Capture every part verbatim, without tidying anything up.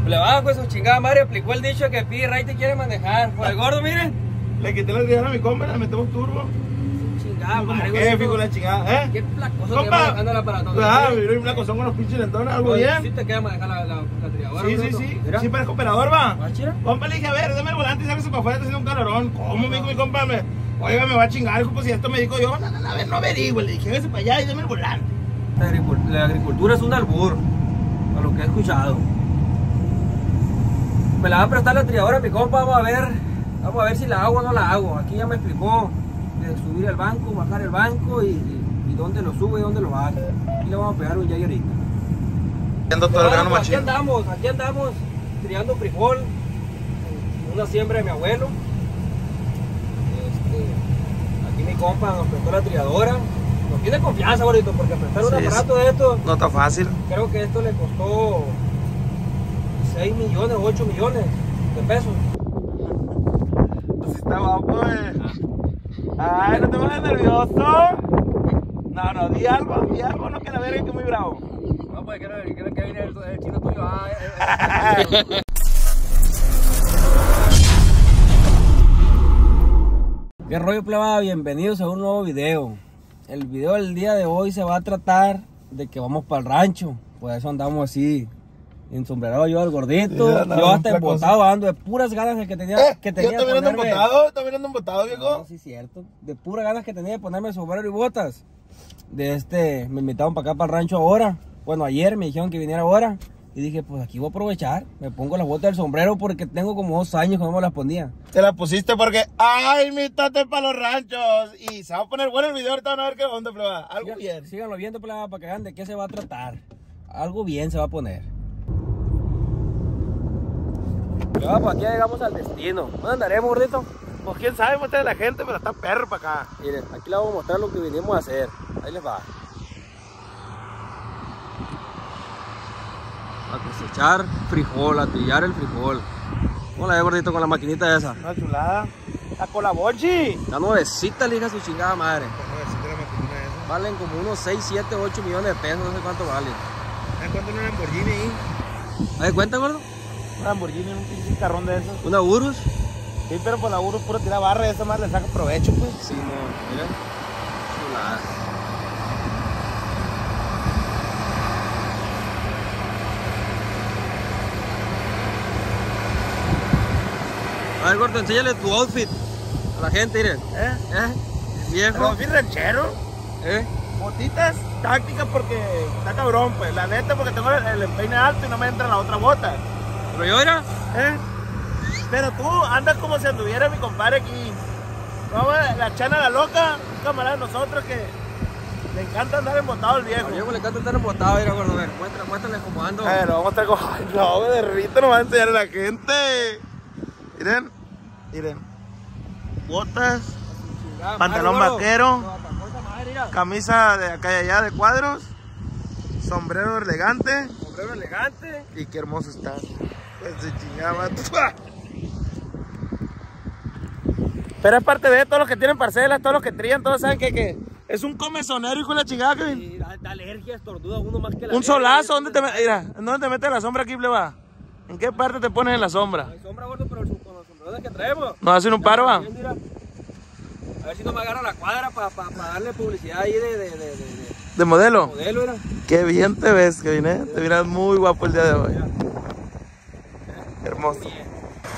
Le bajo con su chingada madre, aplicó el dicho que pide Ray te quiere manejar. Por el gordo, miren. Le quité la riada a mi compa, le metemos turbo. Chingada madre, güey. Qué fijo la chingada, ¿eh? Qué placoso compa, que va manejando el aparato. Ah, mira, un placozón con los pinches lentones, algo Oye, bien. sí te queda manejar la, la, la triadora. Sí, sí, sí. Mira. Sí, parezco operador, va. ¿Ah, chira? Compa, le dije, a ver, dame el volante y sáquese para afuera, está haciendo un calorón. ¿Cómo, me dijo mi compa? Me, oiga, me va a chingar, pues si esto me dijo yo, no, no, no, a ver, no averigüe. Le dije, véngase para allá y dame el volante. La agricultura, la agricultura es un albur, a lo que he escuchado. Me la va a prestar la triadora, mi compa, vamos a ver, vamos a ver si la hago o no la hago. Aquí ya me explicó de subir el banco, bajar el banco y, y, y dónde lo sube y dónde lo baja. Aquí le vamos a pegar un yay ahorita. Todo el grano Aquí machín. andamos, aquí andamos triando frijol, una siembra de mi abuelo. Este, aquí mi compa nos prestó la triadora. Nos tiene confianza, gordito, porque prestar un Sí, aparato de esto, no está fácil. creo que esto le costó seis millones, ocho millones de pesos. Pues está guapo, eh. Ay, no te pongas nervioso. No, no, di algo, di algo, no que la verga que es muy bravo. No, pues creo que viene el, el chino tuyo. Ah, eh, eh. ¿Qué rollo, plebada? Bienvenidos a un nuevo video. El video del día de hoy se va a tratar de que vamos para el rancho. Por eso andamos así, ensombrerado yo, el gordito. Sí, yo hasta embotado, ando de puras ganas de que tenía, eh, que tenía yo también ando ponerme... embotado, también ando embotado, viejo. No, sí, cierto. De puras ganas que tenía de ponerme sombrero y botas. De este, me invitaron para acá, para el rancho ahora. Bueno, ayer me dijeron que viniera ahora. Y dije, pues aquí voy a aprovechar. Me pongo las botas del sombrero porque tengo como dos años que no me las ponía. Te la pusiste porque, ay, mi tate para los ranchos. Y se va a poner bueno el video, ahorita van a ver qué onda, pleba. Algo Sigan, bien. Síganlo viendo, pleba, para que vean de qué se va a tratar. Algo bien se va a poner. Pleba, pues aquí llegamos al destino. ¿Dónde andaremos, gordito? Pues quién sabe, muestra de la gente, pero está perro para acá. Miren, aquí les vamos a mostrar lo que vinimos a hacer. Ahí les va. A cosechar frijol, a trillar el frijol. ¿Cómo la ve, gordito, con la maquinita esa? Una chulada. La colabonchi. Está nuevecita, le dije a su chingada madre. Valen como unos seis, siete, ocho millones de pesos, no sé cuánto valen. ¿Sabes cuánto una Lamborghini ahí? ¿A ver, cuenta, gordo? Una Lamborghini, un pinche carrón de esos. ¿Una Urus? Sí, pero por la Urus puro tira barra y esa más le saca provecho, pues. Sí, no, mira. Chulada. A ver, gordo, enséñale tu outfit a la gente, miren. ¿Eh? ¿Eh? Viejo. ¿Outfit ranchero? ¿Eh? Botitas tácticas porque está cabrón, pues. La neta, porque tengo el, el empeine alto y no me entra la otra bota. ¿Pero yo era? ¿Eh? Pero tú andas como si anduviera mi compadre aquí. Vamos, la Chana la loca, un camarada de nosotros que le encanta andar embotado el viejo. A viejo le encanta estar embotado, mira, gordo, a ver, muéstrale, muéstrale cómo ando. Pero vamos a estar con... Ay, no, me derrito, no va a enseñar a la gente. Miren, miren. Botas, Chingada, pantalón madre, gordo. vaquero, Lo atacó esa madre, mira. camisa de acá y allá de cuadros, sombrero elegante. Sombrero elegante. Y qué hermoso está. Pues se chingaba. Pero es parte de todos los que tienen parcelas, todos los que trían, todos saben que, que es un comezonero, hijo de la chingada, Kevin. Y da, da alergia, estornuda uno más que la Un verga. solazo, ¿dónde te, mira, ¿dónde te metes la sombra aquí, pleba? ¿En qué parte te pones en la sombra? Hay sombra, gordo, pero el- con los sombreros que traemos. ¿Nos hacen un paro, va? Mira, a ver si no me agarra la cuadra para pa, pa darle publicidad ahí de, de, de, de, de ¿De modelo? modelo, mira. Qué bien te ves, Kevin, ¿eh? Te miras muy guapo el día de hoy. Mira. Hermoso. Bien.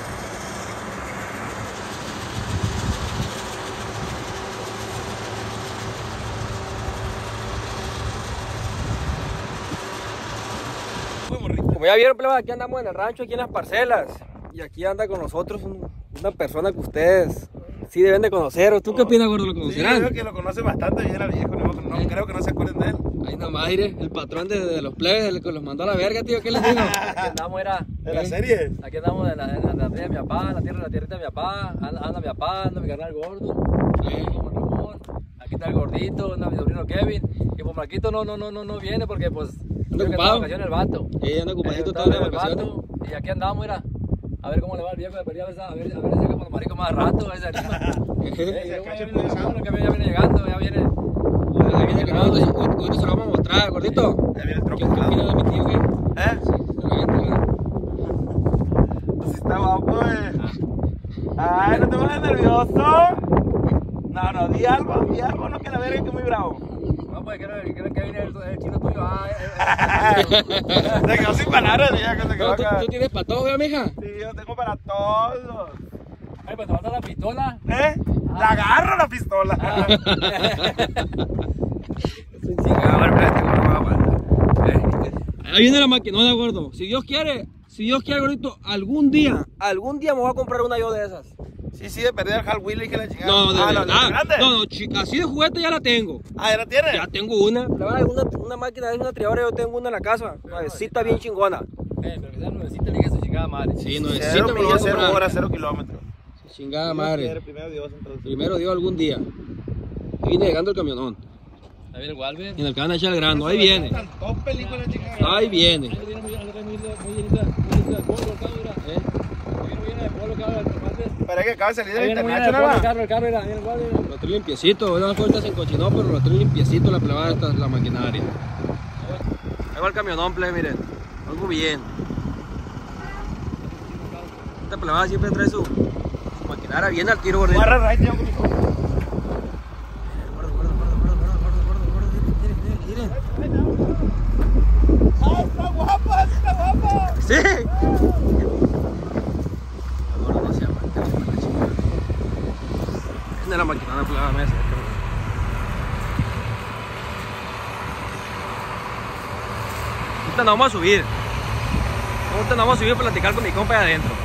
Como ya vieron, pleba, aquí andamos en el rancho, aquí en las parcelas. Y aquí anda con nosotros un- una persona que ustedes sí deben de conocer. ¿Tú qué opinas, gordo? ¿Lo Sí, yo conocerán? creo que lo conoce bastante bien al viejo, no, no ¿Eh? creo que no se acuerden de él. Ahí nomás, mire, el patrón de, de los plebes, el que los mandó a la verga, tío, ¿qué les digo? Aquí andamos, era. ¿De la ¿Eh? serie? Aquí andamos en la, en la, en la tierra de mi papá, en la tierra, en la tierrita de mi papá. Anda, anda mi papá, anda mi carnal gordo. Aquí como Ramón. Aquí está el gordito, anda mi sobrino Kevin. Y pues Marquito no, no, no, no, no viene porque pues. creo que está ocupado? de vacaciones el vato. Sí, anda ocupadito Eh, todas las está el vacaciones. vato, Y aquí andamos, mira. A ver cómo le va el viejo de Pería, a ver, a ver, a ver si saca por los maricos más rato, a ver si anima. Eh, y luego ya viene llegando, que ya viene llegando, ya viene. Ahí viene el canal, ahorita se lo vamos a mostrar, gordito. Ya viene el ¿Qué troco. opinas de mi tío, qué? ¿Eh? Sí, se la venta, ¿verdad? está guapo, eh. Ay, no te pongas nervioso. No, no, di algo, di algo, no que la verga que es muy bravo. No, pues que que que viene el, el chino tuyo. Ah, eh, eh. Se quedó sin palabras, ya que se quedó No, ¿tú, acá. ¿Tú tienes para todo, mija? Sí, yo tengo para todos. Ay, pues te falta la pistola. ¿Eh? La agarro la pistola. Ah. Ahí viene la maquinona, gordo. Si Dios quiere, si Dios quiere, gordito, algún día, algún día me voy a comprar una yo de esas. Sí, sí, de perder el Hal Willy que la chingada. No, de ah, no, verdad. grande. No, no, chica, así de juguete ya la tengo. Ah, ¿ya la tienes? Ya tengo una. La verdad, una, una máquina, es una triadora, yo tengo una en la casa. Nuevecita bien chingona. Eh, pero que sea nuevecita, le diga su chingada madre. Sí, Cero nuevecita me la voy a millas, cero comprar. horas, cero kilómetros. Chingada Dios quiere, madre. primero Dios, entonces. Primero Dios algún día. Ahí viene llegando el camionón. Ahí viene el Walver. En el que van a echar el grano. Ahí viene. Dos películas, chingada. Ahí viene. Ahí viene muy muy muy muy llenita, muy llenita de polvo el carro, mira. ¿Eh? Ahí viene muy llena de polvo el carro, el Walver. Para que acaba de salir Ahí del viene muy llena de internacional, polvo el ¿va? carro, el carro, mira, ahí viene el Walver. Lo trae limpiecito. Unas vueltas se encochinó, pero lo trae limpiecito la plebada esta, la maquinaria. Ahí va el camionón, plebe, miren. Algo bien. Esta plebada siempre trae su, su maquinaria bien al tiro, gordito. Guarda, right, yo con mi compa. Gordo, gordo, gordo, gordo, gordo, gordo, gordo, gordo, miren, miren, miren. ¡Ah, está guapa, está guapa! ¡Sí! El gordo no se aguanta, la chingada. Viene la maquinona plebada, me hace. Ahorita nos vamos a subir. Ahorita nos vamos a subir a platicar con mi compa de adentro.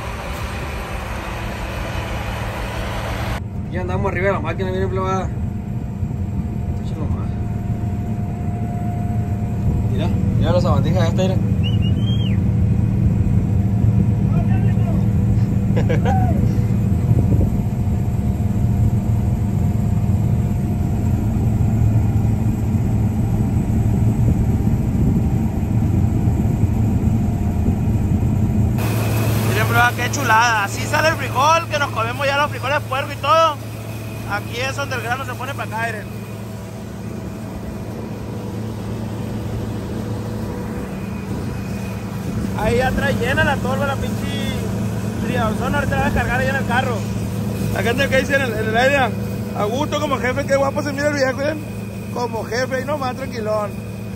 Ya andamos arriba de la máquina, miren plebada. Échalo más. Mira, mira las sabandijas esta, mira. Miren, prueba, qué chulada. Así sale el frijol, que nos comemos ya los frijoles de puerco y todo. Aquí es donde el grano se pone para acá, miren. Ahí atrás llena la torba, la pinche triazón. Ahorita la voy a descargar ahí en el carro. La gente que dice en el, en el área, a gusto como jefe, qué guapo se mira el viejo, miren. Como jefe, ahí nomás, tranquilón.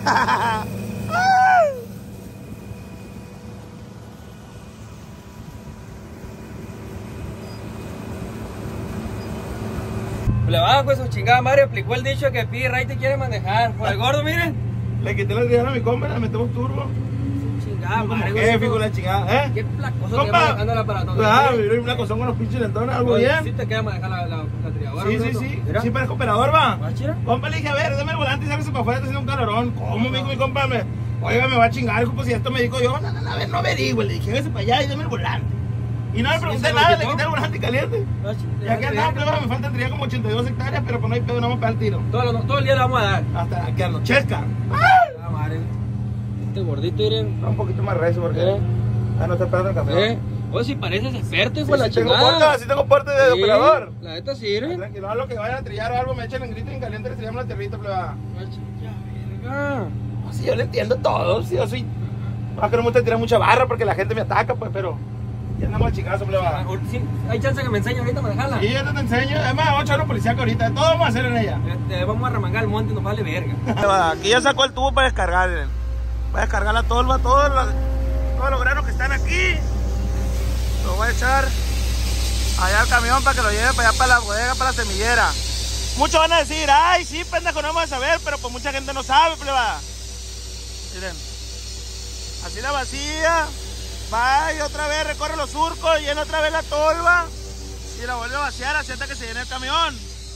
Plebada, pues su chingada madre aplicó el dicho que P. Ray te quiere manejar. Por el gordo, miren. Le quité la triazón a mi compa, le metemos turbo. Chingada Como madre, jefe, gordito. con la chingada, ¿eh? Qué placoso que Compa. manejando el aparato. Ah, mira, una cosa con los pinches lentones, algo Oye, bien. sí te queda manejar la, la, la triadora, Sí, sí, gordito. sí. Mira. Sí, parezco operador, va. ¿Va, chira? Compa, le dije, a ver, dame el volante y sálgase para afuera, está haciendo un calorón. ¿Cómo me dijo mi compa? Me, oiga, me va a chingar, hijo, pues si esto me dijo yo, no, no, no, a ver, no averigüe. Le dije, hágase para allá y dame el volante. Y no le Sí, pregunté se lo nada, le quitó. quité el volante caliente. Va, chira. Ya que andaba, plebada, me faltan tendría como ochenta y dos hectáreas, pero pues no hay pedo, no vamos a pegar el tiro. Todo, lo- todo el día le vamos a dar. Hasta que anochezca. Ah, madre. Este gordito, miren. Está un poquito más recio porque. ¿Eh? Ah, no está esperando el camión. ¿Eh? Oye, si pareces experto, hijo Sí, de la sí tengo chingada. porte, sí tengo porte de, de Sí, operador. La neta sí, ¿eh? Tranquilo, a lo que vayan a trillar o algo, me echen en grito y en caliente, les tiramos la tierrita, plebada. Verga. No, sí, yo le entiendo todo, sí, yo soy. No, que no me gusta tirar mucha barra porque la gente me ataca, pues, pero. Ya andamos al chicazo, plebada. Sí, hay chance que me enseñe ahorita a manejarla. Y yo te, te enseño, además, vamos a echar una policía que ahorita, todo vamos a hacer en ella. Este, vamos a remangar el monte, nos vale verga. Aquí ya sacó el tubo para descargar, miren. Voy a descargar la tolva, todos los, todos los granos que están aquí. Lo voy a echar allá al camión para que lo lleve para allá para la bodega, para la semillera. Muchos van a decir, ay, sí, pendejo, no vamos a saber, pero pues mucha gente no sabe, plebada. Miren, así la vacía, va y otra vez recorre los surcos, llena otra vez la tolva y la vuelve a vaciar así hasta que se llene el camión.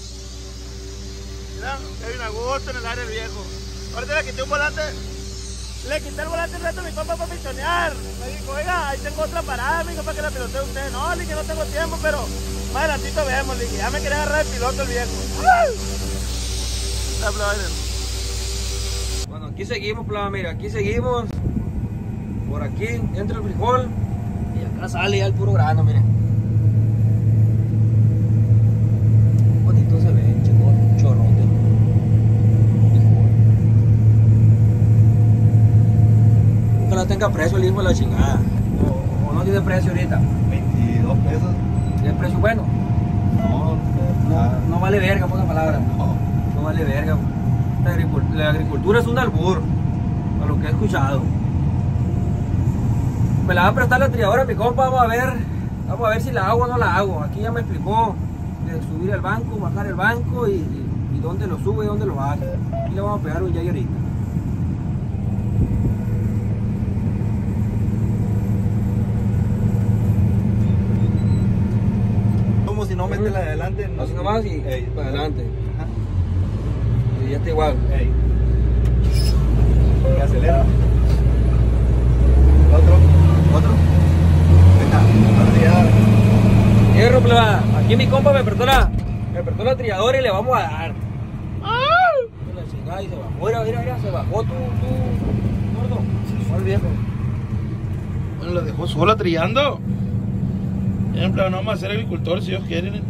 Mira, hay un agosto en el área del viejo. Ahorita le quité un volante, le quité el volante el resto a mi compa para pichonear. Me dijo, oiga, ahí tengo otra parada, mijo, para que la pilotee usted. No, le dije, no tengo tiempo, pero más adelantito vemos. Le dije, ya me quería agarrar el piloto el viejo. ¡Ay! La plebada, miren. Bueno, aquí seguimos, plava, mira, aquí seguimos. Por aquí entra el frijol y acá sale ya el puro grano, miren. Bonito se ve, chingón, chorrote. Ojalá tenga precio el hijo de la chingada. O, o no tiene precio ahorita. dos pesos. ¿Y el precio bueno? No, No, no vale verga, por la palabra. no. No vale verga. La agricultura, la agricultura es un albur, a lo que he escuchado. Me la va a prestar la triadora, mi compa, vamos a ver, vamos a ver si la hago o no la hago. Aquí ya me explicó de subir el banco, bajar el banco y, y, y dónde lo sube y dónde lo baja. Aquí le vamos a pegar un yay ahorita. Como si no metes la de adelante. No. Así nomás y Ey. para adelante. Ajá. Y ya está igual. Ey. Y acelera. Otro. Otro. Venga, otra tirada. Hierro, pleba. Aquí mi compa me prestó la, me prestó la trilladora y le vamos a dar. La chingada y se bajó. Mira, mira, mira, se bajó tu, tu gordo. Se fue el viejo. Bueno, lo dejó sola trillando. En plan, no vamos a ser agricultores si ellos quieren.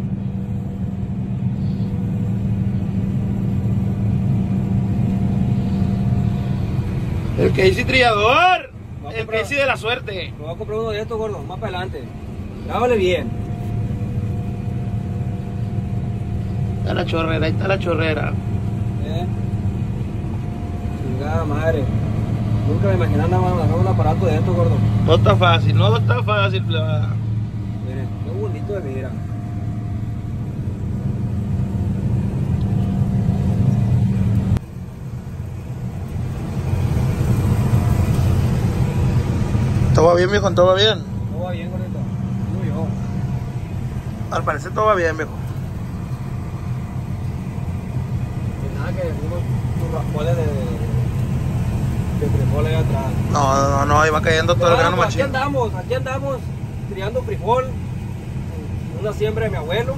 El que dice trillador. Va a El comprar. que dice de la suerte. Me voy a comprar uno de estos, gordo, más para adelante. Grábale bien. Está la chorrera, ahí está la chorrera. Eh. Chingada madre. Nunca me imaginé andar manejando un aparato de estos, gordo. No está fácil, no está fácil, plebada. Miren, qué bonito de mira. Todo va bien, viejo, todo va bien. Todo va bien, gordito. Digo yo. Al parecer todo va bien, viejo. Y nada que unos churrascoles de, de frijoles ahí atrás. No, no, no, ahí va cayendo todo el Bueno, grano pues aquí machín. andamos, aquí andamos criando frijol. Una siembra de mi abuelo.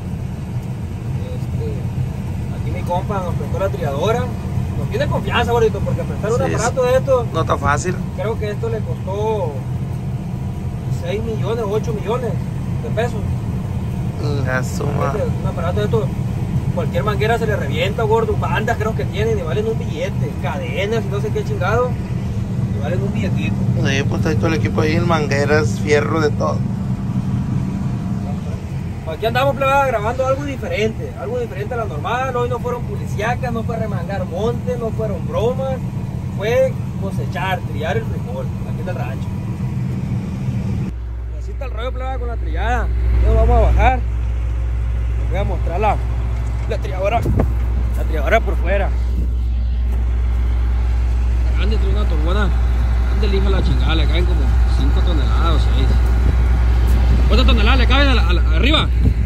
Este, aquí mi compa nos prestó la triadora. Nos tiene confianza, gordito, porque prestar un Sí, aparato de esto, No está fácil. creo que esto le costó seis millones, ocho millones de pesos. La suma. Este, un aparato de esto, cualquier manguera se le revienta, gordo. Bandas creo que tienen y valen un billete. Cadenas y no sé qué chingado. Y valen un billetito. Sí, pues está todo el equipo ahí en mangueras, fierro, de todo. Aquí andamos, plebada, grabando algo diferente, algo diferente a lo normal. Hoy no fueron policíacas, no fue remangar montes, no fueron bromas, fue cosechar, trillar el frijol, aquí en el rancho. Así está el rollo, plebada, con la trillada. Nos vamos a bajar, les voy a mostrar la, la trilladora, la trilladora por fuera. Grande, trae una turbona, grande el hijo de la chingada, le caen como cinco toneladas o seis. ¿Cuántas toneladas le caben a la, a la, arriba?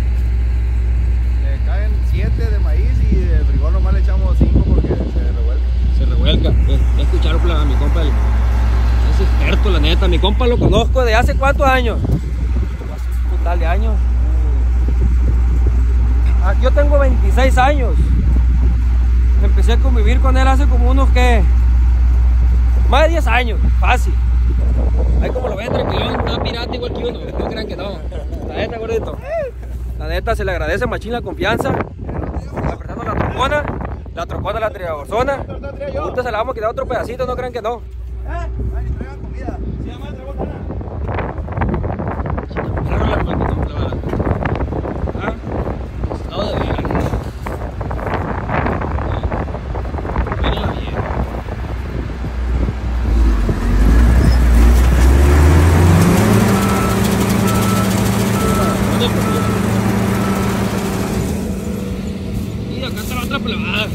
Le caen siete de maíz y de frijol nomás le echamos cinco porque se revuelve. Se revuelca. Pues, ya escucharon plebe, a mi compa, el, es experto, la neta. Mi compa lo conozco de hace cuántos años. Hace un total de años. Ah, yo tengo veintiséis años. Empecé a convivir con él hace como unos que más de diez años, fácil. Ahí como lo ven, tranquilón, está pirata igual que uno. No crean que no. La neta, gordito. La neta, se le agradece machín la confianza. Apretando la trocona. La trocona, la triagorzona. Ahorita se la vamos a quitar otro pedacito, no crean que no. Traigan comida. Se llama el trabajana. Ah, estado de ver. Mírenla bien. Y acá está la otra plebada.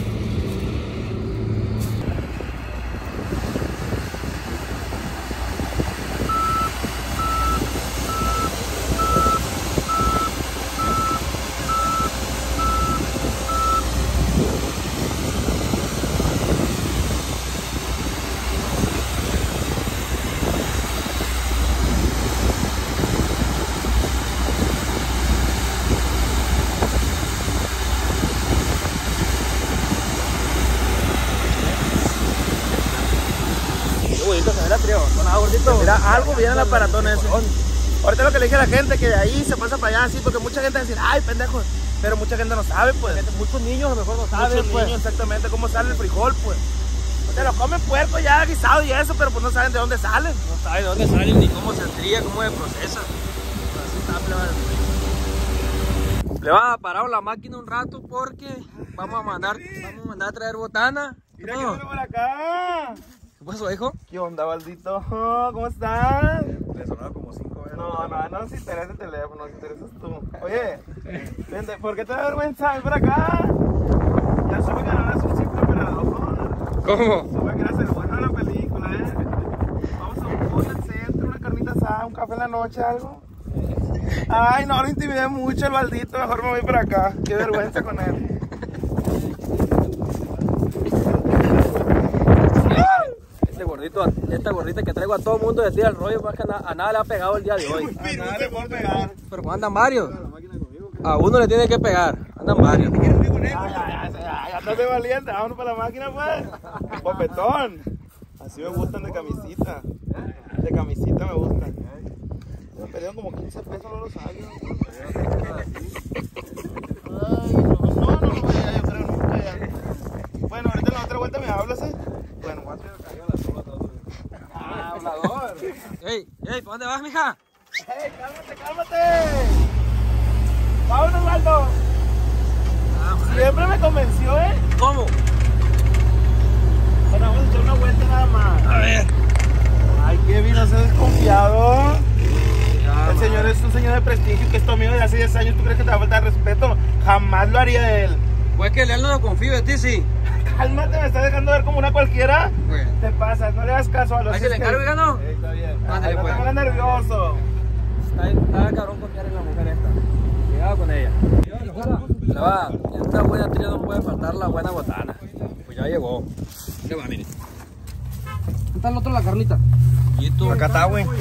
Qué bonito se ve la triagorzona, gordito. Mira, algo bien el aparatón ese. Ahorita lo que le dije a la gente, que de ahí se pasa para allá así, porque mucha gente va a decir, ay, pendejo, pero mucha gente no sabe, pues. Muchos niños a lo mejor no saben, Muchos pues. niños exactamente cómo sale el frijol, pues. Se lo comen puerco ya guisado y eso, pero pues no saben de dónde sale. No saben de dónde salen ni cómo se trilla, cómo se procesa. Le va a parar la máquina un rato porque vamos a mandar, vamos a mandar a traer botana. Mira que por acá. ¿Qué pasó, hijo? ¿Qué onda, Valdito? ¿Cómo estás? Le sonaba como cinco veces. No, no, no nos interesa el teléfono, nos interesas tú. Oye, vente, ¿por qué te da vergüenza? Ven por acá. Ya supe que no eras un simple operador. ¿Cómo? Supe que eras el bueno de la película, ¿eh? Vamos a un pollo al centro, una carnita asada, un café en la noche, algo. Ay, no, lo intimidé mucho el Valdito, mejor me voy por acá. Qué vergüenza con él. Este gordito, esta gordita que traigo a todo el mundo de tira el rollo, más que a, a nada le ha pegado el día de hoy. A nada le puedo pegar. Pero pues andan varios. A uno le tiene que pegar, andan varios. Ya, ya, ya, ya estás de valiente, vámonos para la máquina, pues. Popetón. Así me gustan de camisita. De camisita me gustan. Me perdieron como quince pesos, no los años. Ay, no, no, no, no, ya, yo creo nunca ya. Bueno, ahorita en la otra vuelta me hablas, ¿eh? Bueno, voy a tener que cargar la sola todo. Ah, hablador. Ey, ey, ¿para dónde vas, mija? ¡Ey, cálmate, cálmate! ¡Vámonos, Waldo! Siempre me convenció, ¿eh? ¿Cómo? Bueno, vamos a echar una vuelta nada más. A ver. Ay, Kevin, no seas desconfiado. Ya, El señor es un señor de prestigio que es tu amigo de hace diez años. ¿Tú crees que te va a faltar respeto? Jamás lo haría él. Pues que él no lo confío de ti, sí. Cálmate, me estás dejando ver como una cualquiera. Bueno. Te pasas, no le das caso a los... Ahí se le encargo, ya no. Eh, está bien. Ay, Ándale, no pues. te pongas nervioso. Está, está cabrón confiar en la mujer esta. Cuidado con ella. Le va, en una buena tría no puede faltar la buena botana. Pues ya llegó. Le va, mire. ¿Dónde está el otro, la carnita? Y tú. Acá está, güey.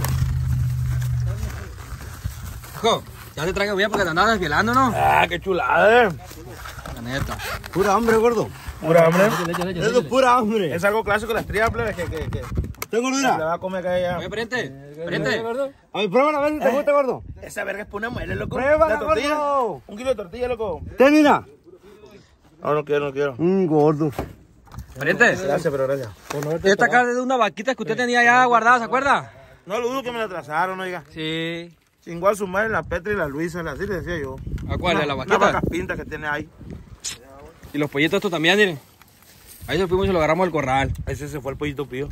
Hijo, ya te traigo bien porque te andabas desvelando, ¿no? Ah, qué chulada, eh. La neta. Pura hambre, gordo. Pura hambre. Eso es pura hambre. Es algo clásico de las trías, plebes, que, que, que ¿Tengo le gordura? va a comer acá ella. Oye, frente. Frente. A ver, pruébala a ver si te gusta, gordo. Esa verga es para una muela, loco. Pruébala, La tortilla. gordo. Un kilo de tortilla, loco. Ten, mira. No, no quiero, no quiero. Un gordo. Frente. Gracias, pero gracias. Esta carne es de una vaquita que usted tenía ya guardada, ¿se acuerda? No lo dudo que me la atrasaron, oiga. Sí. Chingó a su madre la Petra y la Luisa, así le decía yo. ¿A cuál? ¿A la Unas vaquita? vacas pintas que tiene ahí. Y los pollitos estos también, miren. Ahí se fuimos y lo agarramos del corral. Ese se fue el pollito pío.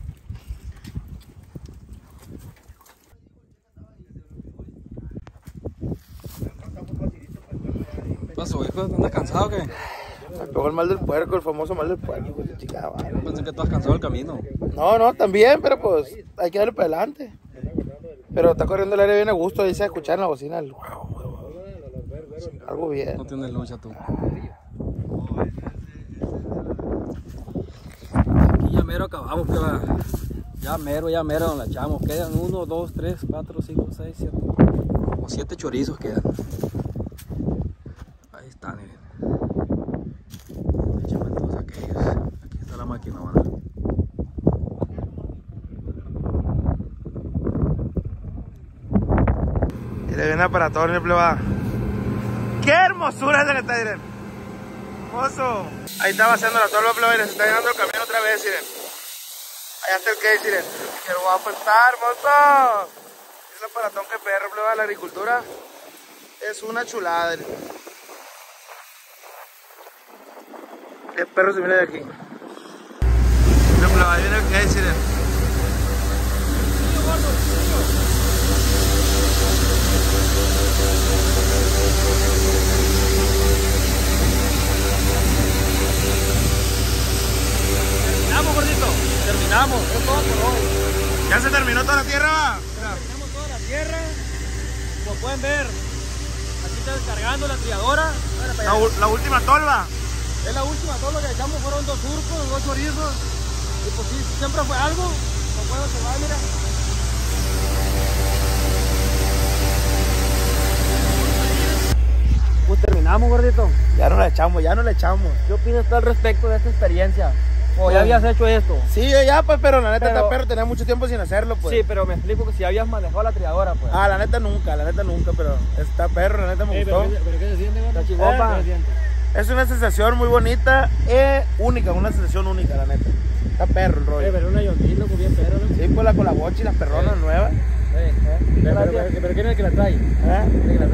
¿Qué pasó, hijo? ¿Andas cansado o qué? Me pegó el mal del puerco, el famoso mal del puerco, hijo de chica, vale. Pensé que estabas cansado del camino. No, no, también, pero pues hay que darle para adelante. Pero está corriendo el aire bien a gusto, dice a escuchar en la bocina. El... Algo bien. No tienes lucha tú. Aquí ya mero acabamos, que va. Ya mero, ya mero nos la echamos. Quedan uno, dos, tres, cuatro, cinco, seis, siete. Como siete chorizos quedan. Ahí están, miren. Échame todos aquellos. Aquí está la máquina ahora. Y le viene para todo el plebada. ¡Qué hermosura es la que está, miren! ¡Hermoso! Ahí está vaciando la tolva, plebada, y les está llegando el camión otra vez, miren. Allá está el case, miren. ¡Qué guapo está, hermoso! Es el aparatón que perro, plebada, la agricultura es una chulada. Miren. ¡Qué perro se viene de aquí! Miren, plebada, ahí viene el case, miren. Terminamos, gordito. Terminamos. Es todo por hoy. ¿Ya se terminó toda la tierra, va? Mira, terminamos toda la tierra. Como pueden ver, aquí está descargando la triadora. Mira, para La, allá. u- la última tolva. Es la última, todo lo que echamos fueron dos surcos, dos chorizos. Y pues sí, siempre fue algo. No puedo se va, mira. Pues terminamos, gordito. Ya no la echamos, ya no la echamos. ¿Qué opinas tú al respecto de esta experiencia? ¿O ya habías hecho esto? Sí, yo ya, pues, pero la neta Pero- está perro, tenía mucho tiempo sin hacerlo, pues. Sí, pero me explico que si habías manejado la triadora, pues. Ah, la neta nunca, la neta nunca, pero está perro, la neta me gustó. ¿Pero qué se siente, gordo? Está chingón, pa. ¿Qué se siente? Es una sensación muy bonita, eh, única, una sensación única, la neta. Está perro el Eh, rollo. pero una yontita, pues bien perro, ¿no? Sí, pues la con la bocha y las perronas nuevas. ¿Eh? Pero, pero, pero, pero ¿quién es el que la trae? ¿Eh? ¿Quién es el que la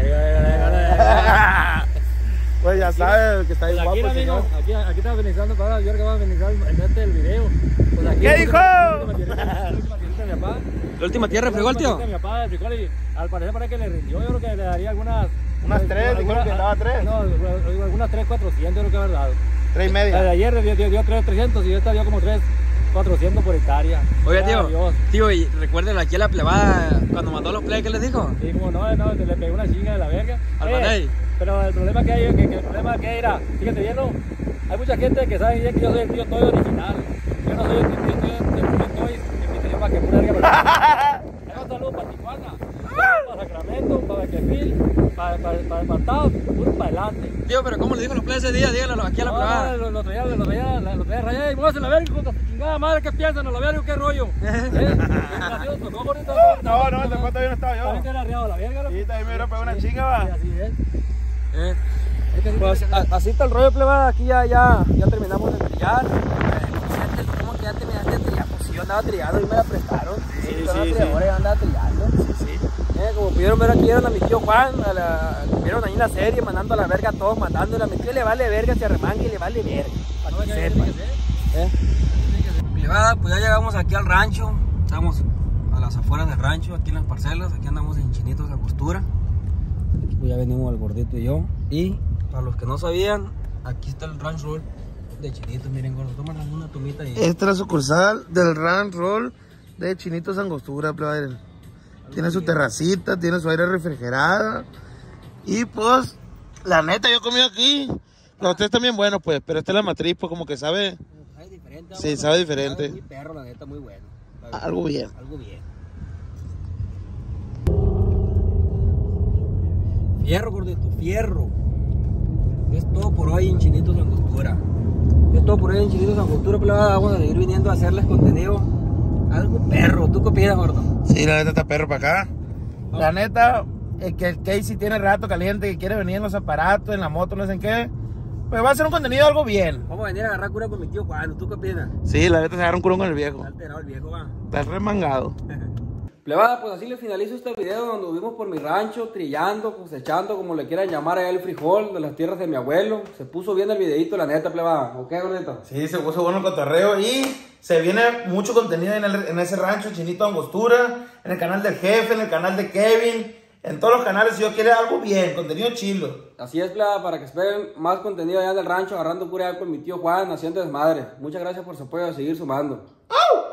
trae? Pues ya sabes, el que está ahí Pues guapo, aquí, amigo, señor. aquí, aquí estaba finalizando para yo que va a finalizar el este del video. Pues aquí, ¿Qué la dijo? última tierrita- la última tierrita de mi papá. La última tierra fregó el La tío. última tierrita de mi papá, el frijol, y al parecer parece que le rindió. Yo creo que le daría algunas. Unas tres, dijeron que daba tres. No, algunas tres, cuatrocientos, yo creo que haber dado. Tres y La de media. ayer dio, dio, dio tres, trescientos y esta dio como tres, cuatrocientos por hectárea. Oye, Ya, tío, Dios. tío, y recuerden aquí a la plebada cuando mandó los play, ¿qué les dijo? Sí, como no, no, le pegué una chinga de la verga. Al Oye, Baney. pero el problema que hay, que, que el problema que era, fíjate bien, ¿no? Hay mucha gente que sabe bien que yo soy el tío Toy original. Yo no soy el tío Toy, el tío Toy, que me tenía para que pura verga. Pero un saludo para Tijuana, para Sacramento, para Bequefil, para, para, para, para Taos, puro para adelante. Tío, pero ¿cómo le dijo los play ese día? Díganlo aquí a la No, plebada. no, lo, lo traía, lo traía, lo traía rayado y vos en la verga, hijo de tu chingada madre, ¿qué piensan? ¿A la verga o qué rollo? ¿Eh? Gracias, tocó bonito. No, no, te cuento bien estaba También yo. te era arriado la verga, ¿no? Sí, también me hubiera pegado una Sí, chinga, va. sí, así es. Eh, Es que sí, Pues sí, a- así está el rollo, plebada. Aquí ya, ya, ya terminamos de trillar. Eh, ¿Cómo que ya terminaste de trillar? Pues sí, yo andaba trillando y me la prestaron. Sí, yo sí, andaba sí. trilladora y andaba trillando. Sí, sí. Eh, como pudieron ver aquí, vieron a mi tío Juan, a la, vieron ahí en la serie, mandando a la verga a todos, matándole. A mi tío le vale verga, se arremangue y le vale verga. Para no, que ya, ya sepan. tiene que ser. ¿Eh? Plebada, pues ya llegamos aquí al rancho. Estamos a las afueras del rancho, aquí en las parcelas. Aquí andamos en Chinitos de Angostura. Aquí pues ya venimos el gordito y yo. Y para los que no sabían, aquí está el ranch roll de Chinitos. Miren, gordo, toman una tomita y... Esta es la sucursal del Ranch Roll de Chinitos Angostura, plebada. Tiene su terracita, tiene su aire refrigerada. Y pues, la neta, yo comí aquí. Los tres también buenos, pues, pero esta es la matriz, pues como que sabe Sabe diferente. Sí, vamos, sabe diferente. Muy perro, la neta, muy bueno. algo bien. Algo bien. Fierro, gordito, fierro. Es todo por hoy en Chinitos de Angostura. Es todo por hoy en Chinitos de Angostura, plebada. Vamos a seguir viniendo a hacerles contenido. Algo perro. ¿Tú qué opinas, gordo? Sí, la neta está perro para acá. La neta, el que el Casey tiene rato caliente, que quiere venir en los aparatos, en la moto, no sé en qué, pues va a ser un contenido algo bien. Vamos a venir a agarrar cura con mi tío Juan. ¿Tú qué opinas? Sí, la neta se agarra un curón con el viejo. Está alterado el viejo, va. Está remangado. Plebada, pues así les finalizo este video donde vimos por mi rancho, trillando, cosechando, como le quieran llamar allá el frijol de las tierras de mi abuelo. Se puso bien el videito, la neta, plebada. ¿Ok, gordito? Sí, se puso bueno el cotorreo y se viene mucho contenido en, el- en ese rancho, Chinito Angostura, en el canal del jefe, en el canal de Kevin, en todos los canales. Si yo quiere algo bien, contenido chilo. Así es, plebada, para que esperen más contenido allá del rancho, agarrando cura allá con mi tío Juan, haciendo desmadre. Muchas gracias por su apoyo, a seguir sumando. ¡Au!